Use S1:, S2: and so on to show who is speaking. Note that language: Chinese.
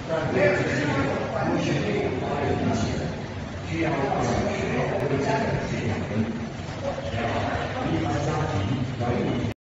S1: 但这个是无学历发育机器人，需要小学为基本学养分。